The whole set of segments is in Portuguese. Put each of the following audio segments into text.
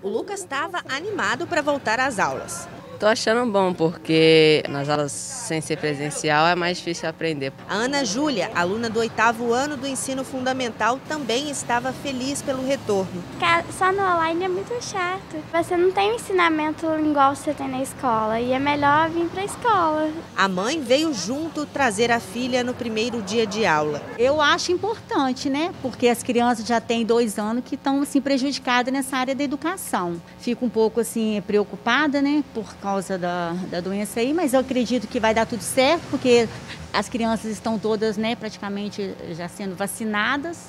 O Lucas estava animado para voltar às aulas. Tô achando bom, porque nas aulas sem ser presencial é mais difícil aprender. A Ana Júlia, aluna do 8º ano do ensino fundamental, também estava feliz pelo retorno. Só no online é muito chato. Você não tem um ensinamento igual você tem na escola e é melhor vir para a escola. A mãe veio junto trazer a filha no primeiro dia de aula. Eu acho importante, né? Porque as crianças já têm 2 anos que estão assim, prejudicadas nessa área da educação. Fico um pouco assim, preocupada, né? Por causa da doença aí, mas eu acredito que vai dar tudo certo, porque as crianças estão todas, né, praticamente já sendo vacinadas.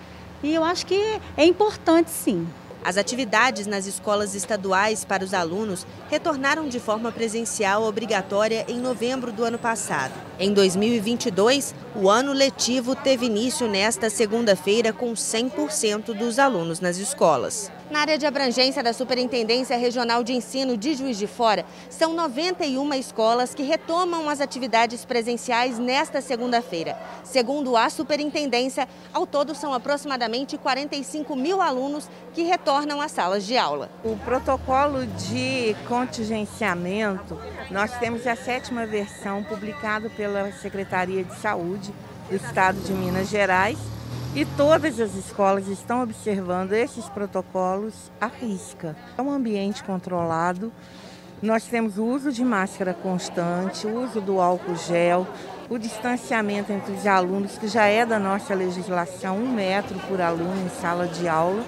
E eu acho que é importante, sim. As atividades nas escolas estaduais para os alunos retornaram de forma presencial obrigatória em novembro do ano passado. Em 2022, o ano letivo teve início nesta segunda-feira com 100% dos alunos nas escolas. Na área de abrangência da Superintendência Regional de Ensino de Juiz de Fora, são 91 escolas que retomam as atividades presenciais nesta segunda-feira. Segundo a Superintendência, ao todo são aproximadamente 45 mil alunos que retornam às salas de aula. O protocolo de contingenciamento, nós temos a 7ª versão publicada pela Secretaria de Saúde do Estado de Minas Gerais. E todas as escolas estão observando esses protocolos à risca. É um ambiente controlado, nós temos o uso de máscara constante, o uso do álcool gel, o distanciamento entre os alunos, que já é da nossa legislação, 1 metro por aluno em sala de aula.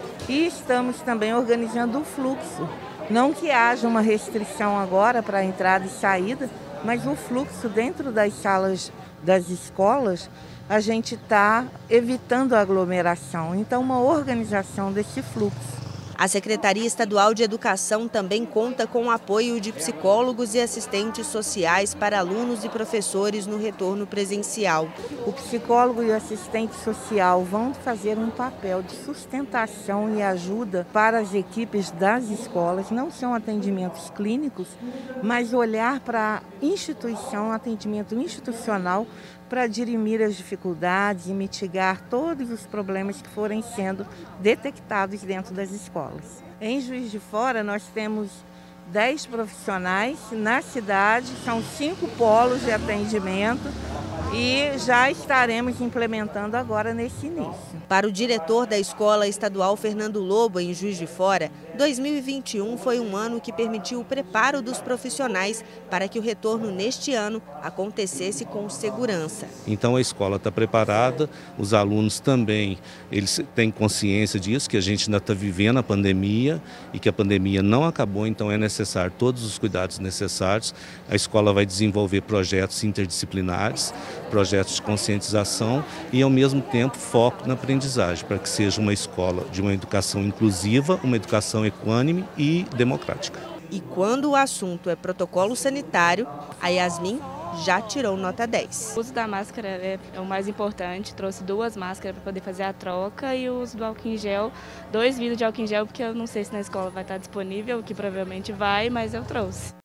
E estamos também organizando o fluxo. Não que haja uma restrição agora para a entrada e saída, mas o fluxo dentro das salas das escolas, a gente está evitando a aglomeração, então uma organização desse fluxo. A Secretaria Estadual de Educação também conta com o apoio de psicólogos e assistentes sociais para alunos e professores no retorno presencial. O psicólogo e o assistente social vão fazer um papel de sustentação e ajuda para as equipes das escolas. Não são atendimentos clínicos, mas olhar para a instituição, atendimento institucional, para dirimir as dificuldades e mitigar todos os problemas que forem sendo detectados dentro das escolas. Em Juiz de Fora, nós temos 10 profissionais na cidade, são 5 polos de atendimento e já estaremos implementando agora nesse início. Para o diretor da Escola Estadual Fernando Lobo, em Juiz de Fora, 2021 foi um ano que permitiu o preparo dos profissionais para que o retorno neste ano acontecesse com segurança. Então a escola está preparada, os alunos também, eles têm consciência disso, que a gente ainda está vivendo a pandemia e que a pandemia não acabou, então é necessário todos os cuidados necessários. A escola vai desenvolver projetos interdisciplinares, projetos de conscientização e, ao mesmo tempo, foco na aprendizagem, para que seja uma escola de uma educação inclusiva, uma educação equânime e democrática. E quando o assunto é protocolo sanitário, a Yasmin já tirou nota 10. O uso da máscara é o mais importante, trouxe 2 máscaras para poder fazer a troca e o uso do álcool em gel, 2 vidros de álcool em gel, porque eu não sei se na escola vai estar disponível, que provavelmente vai, mas eu trouxe.